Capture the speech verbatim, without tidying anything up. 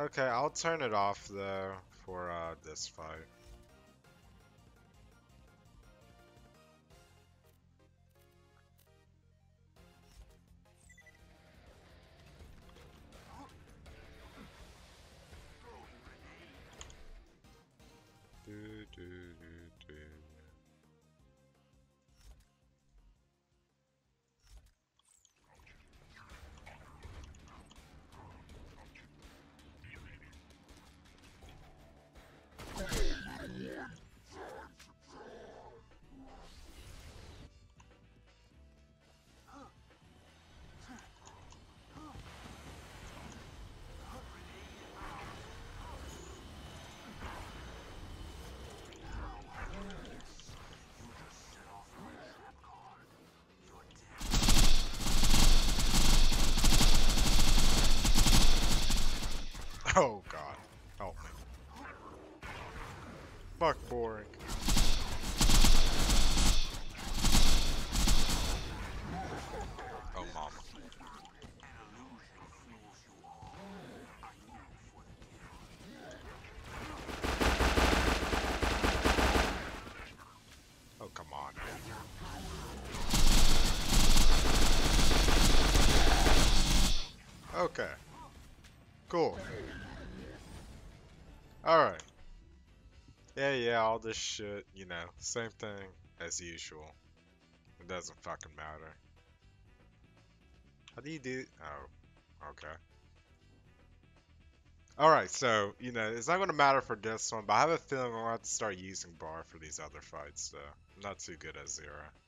Okay, I'll turn it off though for uh, this fight. Do, do, do, do. Oh god, help me. Fuck boring. Oh mama. Oh come on. Okay. Cool. Alright. Yeah, yeah, all this shit, you know, same thing as usual. It doesn't fucking matter. How do you do? Oh, okay. Alright, so, you know, it's not going to matter for this one, but I have a feeling I'm going to have to start using bar for these other fights, so I'm not too good at Zero.